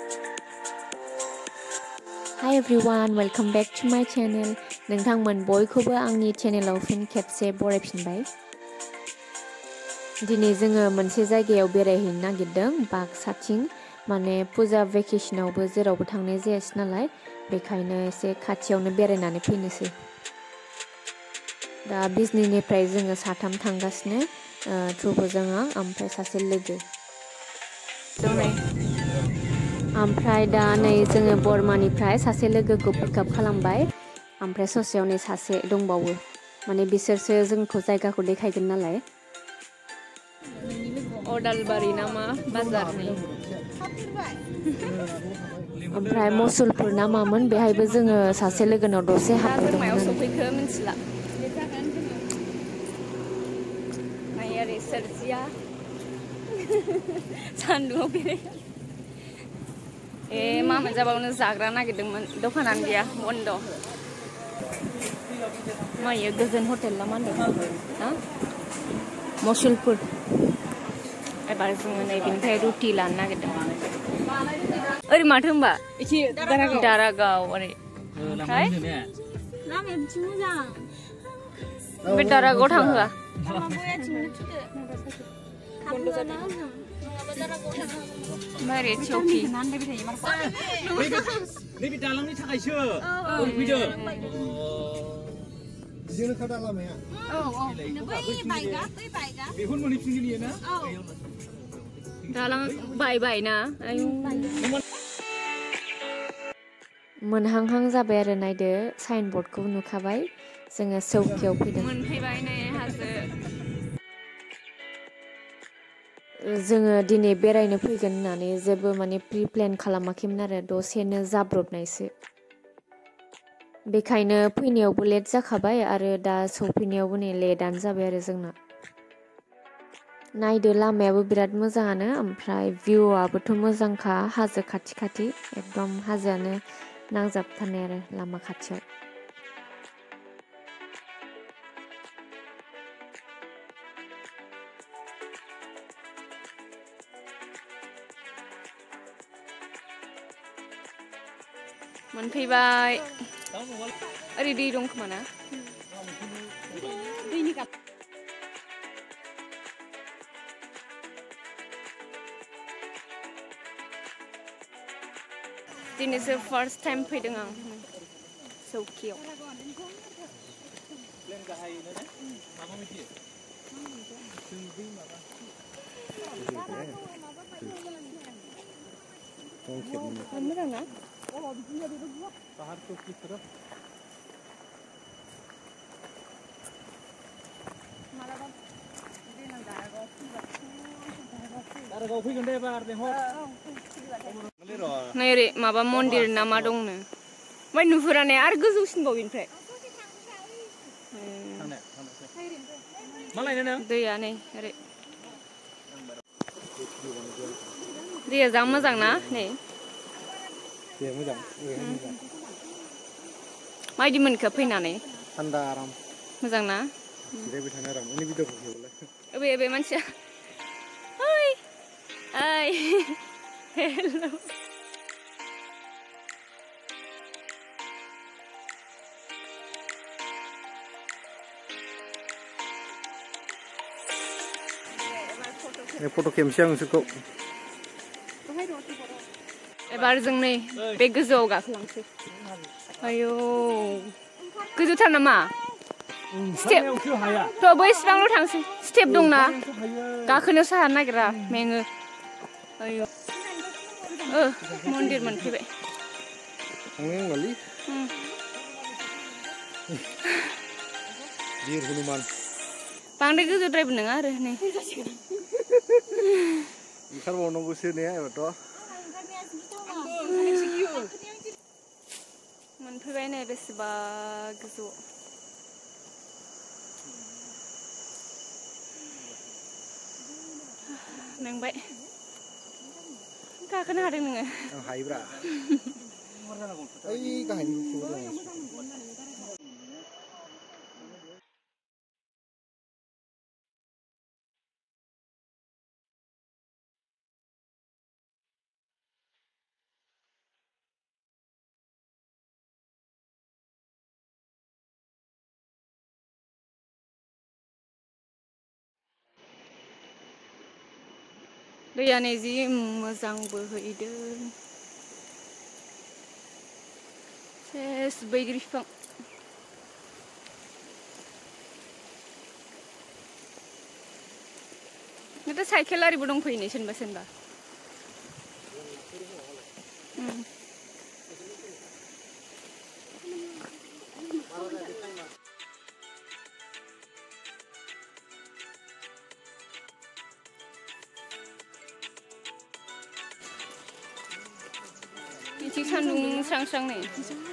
Hi everyone, welcome back to my channel. नोंथांमोन बयखौबो आंनि चेनेलाव फिन खेबसे बरायफिनबाय। दिनै जोङो मोनसे जायगायाव बेरायहैनो नागिरदों बाक्साथिं माने फुजा भेकेशनावबो जेरावबो थांनाय जायासै नालाय बेखायनो एसे खाथियावनो बेरायनानै फैनोसै। दा बिजनीनिफ्राय जोङो साथाम थांगासिनो ध्रुबजों आं ओमफ्राय सासे लोगो। ओमफ्राय दा नै जोङो बर्मानिफ्राय सासे लोगोखौ पिकआप खालामबाय ओमफ्राय ससेयाव नै सासे दंबावो माने बिसोरसो जोंखौ जायगाखौ देखायगोन नालाय। अदालबारि नामा बाजारनि ओमफ्राय मसुलपुर ना मामोन बेहायबो जोङो सासे लोगोनाव दसे हाबदोंमोन सफैखो मिथिला नायारि सोरजिया सान्दुङाव बेराय मा मोनजाबावनो जाग्रा नागिरदोंमोन दखानानो गैया बन्द। मायो गोजोन हटेल ना मा होनदों ना मसुलपुर। एबार जोङो नै बिनिफ्राय रुटि लानो नागिरदों। ओरै माथो होनबा दारागाव ओरै ओमफ्राय बे दारागाव थांहोआ मारै चौकी नैबे दालांनि थाखायसो फैदों जोंनो खादा लामाया बेखौनो मोनहैफिनगोन ना दालां बायबाय ना मोनहांहां जाबाय आरो नायदो साइन बर्डखौ नुखाबाय जोङो चौकियाव फैदों। मोनफैबाय नै हाजो। जोङो दिनै बेरायनो फैगोन होननानै जेबो माने प्रि प्लेन खालामाखैमोन आरो दसेनो जाब्रबनायसो। बेखायनो फैनायावबो लेट जाखाबाय आरो दा सौफैनायावबो नै लेटआनो जाबाय आरो जोंना। नायदो लामायाबो बिराद मोजाङानो ओमफ्राय भिउआबोथ' मोजांखा हाजो खाथि खाथि एकदम हाजोआनो नांजाबथारनाय आरो लामा खाथियाव। मोनफैबाय ओरै दै दं खोमा ना दैनि गाब दिनैसो फार्स्ट टाइम फैदों आं चौकियाव। मोजां ना दारागाव फैगोन दे एबार लेंहर नै ओरै माबा मन्दिर ना मा दंनो ओमफ्राय नुहुरानाय आरो गोजौसिनबाव बेनिफ्राय दैया नै ओरै दैया जा मोजां ना नै माबायदि मोनखो फैनानै थान्दा आराम मोजां ना जिरायबाय थानो आराम उननि भिडिअखौ खेबलाय अबे मानसिया ओइ ओइ हेल' फट' खेबनोसै आं नोंसोरखौ एबार जों नै बे गोजौआव गाखोलांसै। आयौ गोजौथार नामा स्टेप थ' बै सिबांल' थांसै स्टेप दंना गाखोनोसो हानो नागिरा मेङो। आयौ मन्दिर मोनफैबाय बांद्राय गोजौद्रायबो नङा आरो नै ओंखारबावनांगौसो ने एबारथ' मोनफैबाय नै बेसेबा गोजौ मेंबाय गाखोनो हादों नोङो आं हायोब्रा ओइ गाहायनि दैयानो जि मोजां बोहैदों सेस बैग्रि बिफां itu साइकेल आरिबो दंफैयो सोरनिबा सोरनिबा इथिं सान्दुं स्रां स्रां नै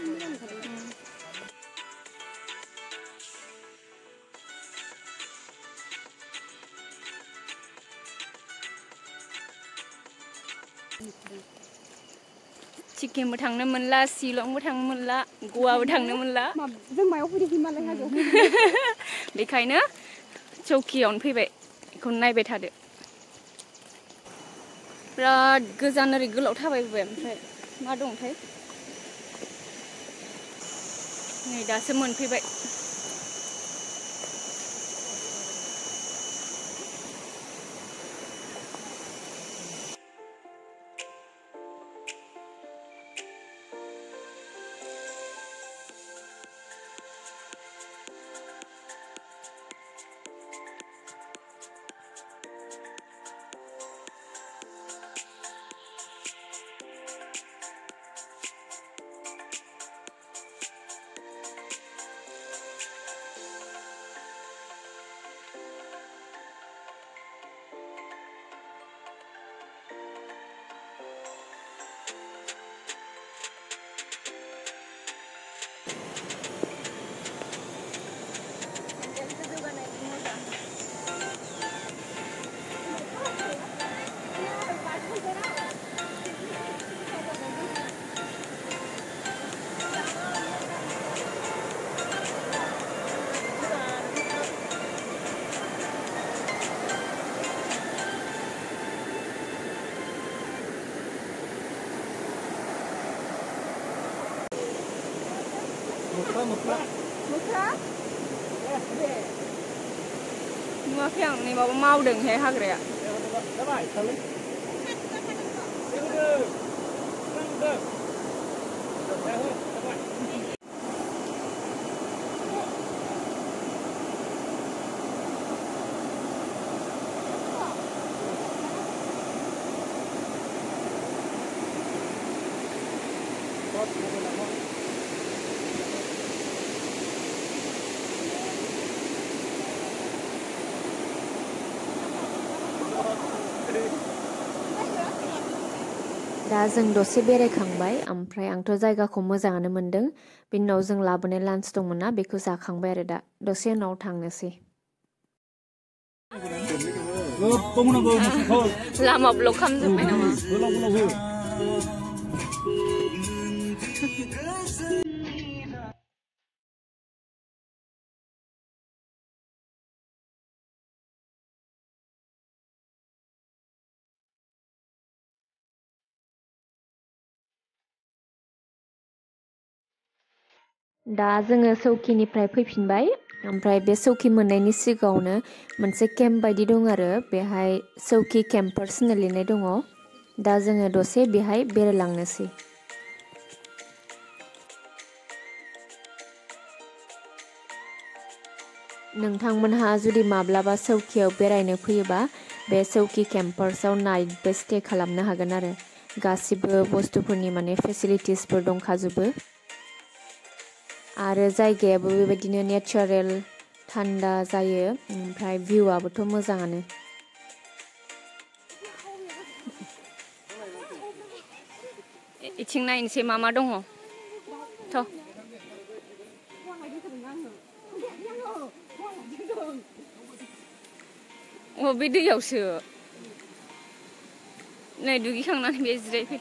सिक्किमबो थांनो मोनला शिलंबो थांनो मोनला गवाबो थांनो मोनला जों मायाव फैदों हिमालय हाजोआव बेखायनो चौकियावनो फैबाय बेखौनो नायबाय थादो बिराद गोजान ओरै गोलाव थाबायबोबाय ओमफ्राय मा दंथाय नै दासो मोनफैबाय नुवाखै आं नै माबा मावदोंहाय हाग्राया दा जों दसे बेरायखांबाय ओमफ्राय आंथ' जायगाखौ मोजाङानो मोनदों बिनि उनाव जों लाबोनाय लान्च दंमोन ना बेखौ जाखांबाय आरो दा दसे उनाव थांनोसै लामा ब्लक खालामजोब्बाय नामा दा जोङो चौकिनिफ्राय फैफिनबाय ओमफ्राय बे चौकि मोननायनि सिगाङावनो मोनसे केम्प बायदि दं आरो बेहाय चौकि केम्पार्स होनना लिरनाय दङ दा जोङो दसे बेहाय बेरायलांनोसै नोंथांमोनहा जुदि माब्लाबा चौकियाव बेरायनो फैयोबा बे चौकि केम्पार्सआव नाइटबो स्टे खालामनो हागोन आरो गासिबो बुस्थुफोरनि माने फेसिलिटिसफोर दंखाजोबो आरो जायगायाबो बेबायदिनो नेचारेल थान्दा जायो ओमफ्राय भिउआबोथ' मोजाङानो इथिं नायनोसै मा मा दङ थ' अ बे दैयावसो नै दुगैखांनानै बे जिरायफै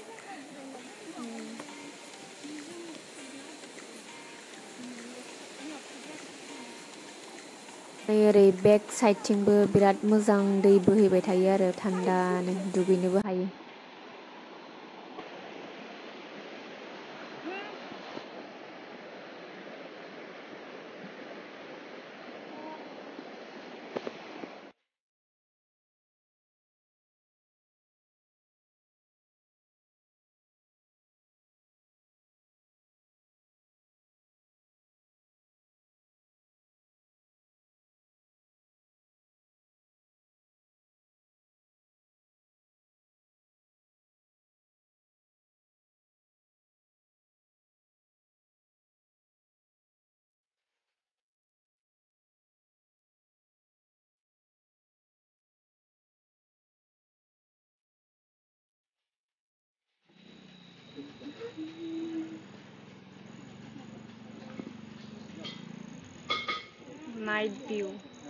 ओरै बेक साइडथिंबो बिराद मोजां दै बोहैबाय थायो आरो थान्दानो दुगैनोबो हायो Night view.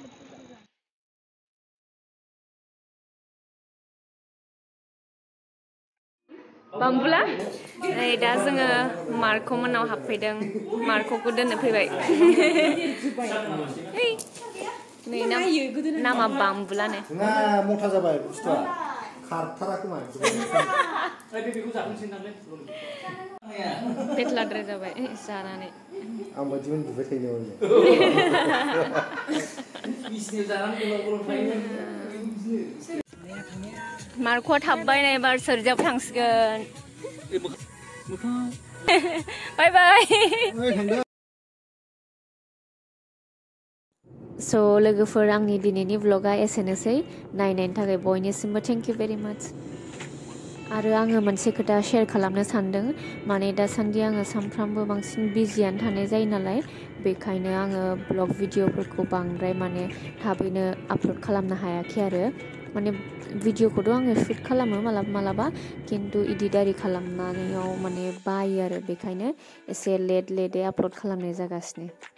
Bambula? नै दा जोङो मार्को मोननाव हाबफैदों मार्कोखौ दोननो फैबाय नै नामा बाम्बुलानो मथा जाबाय बुस्थुआ खारथाराखै पेटलाद्राय जाबाय जानानै आं बायदि उन्दुबाय थायो मार्कोआ थाबबाय नै एबार सोरजाब थांसिगोन बाय बाय So लोगोफोर आंनि दिनैनि व्लगा एसेनोसै नायनायनि थाखाय बयनिसिमबो थेंक इउ भेरि माच आरो आङो मोनसे खोथा शेयार खालामनो सानदों माने दासान्दि आङो सानफ्रामबो बांसिन बिजियानो थानाय जायो नालाय बेखायनो आङो ब्लग भिडिअफोरखौ बांद्राय माने थाबैनो आपल'ड खालामनो हायाखै आरो माने भिडिअखौथ' आङो शुट खालामो मालाबा मालाबा खिन्थु इडिट आरि खालामनायाव माने बायो आरो बेखायनो एसे लेटै आपल'ड खालामनाय जागासिनो